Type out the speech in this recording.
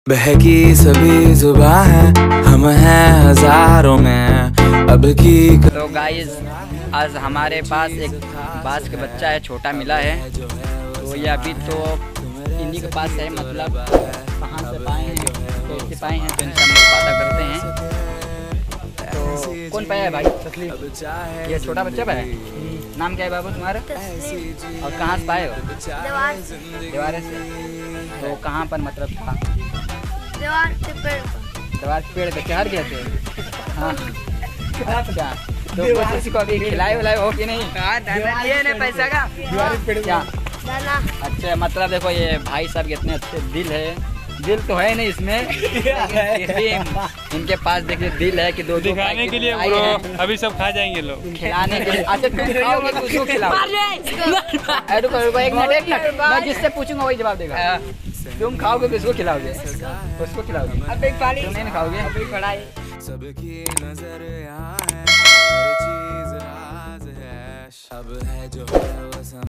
बहकी सभी जुबां है, हम हैं हजारों में अब की। तो गाइस आज हमारे पास एक बाज का बच्चा है, छोटा मिला है। तो ये अभी तो इन्हीं के पास है, मतलब कहाँ से पाए हैं, कैसे पाए हैं, तो इनसे हम लोग बात करते हैं। तो कौन पाया है भाई? तस्लीम। ये छोटा बच्चा पाया है। नाम क्या है बाबू तुम्हारा? और कहाँ से पाए हो? दीवार से। तो कहाँ पर मतलब था? दीवार के पेड़ पर। दीवार के पेड़ पे चढ़ गए थे। हाँ अच्छा, तो कुछ किसी को अभी खिलाए विलाए हो कि नहीं? दाना दिए ने पैसा का? दीवार के पेड़ क्या दाना? अच्छा, मतलब देखो ये भाई साहब कितने अच्छे दिल है। दिल तो है नहीं इसमें इनके पास देखिए दिल है कि दो दिखाने के लिए ब्रो, अभी सब खा जाएंगे लोग खिलाने के लिए। अच्छा तुम खाओगे तो उसको खिलाओ। एक मिनट मैं जिससे पूछूंगा वही जवाब देगा। तुम खाओगे किसको खिलाओगे? उसको खिलाओगे। तुम नहीं खाओगे? सबकी नजर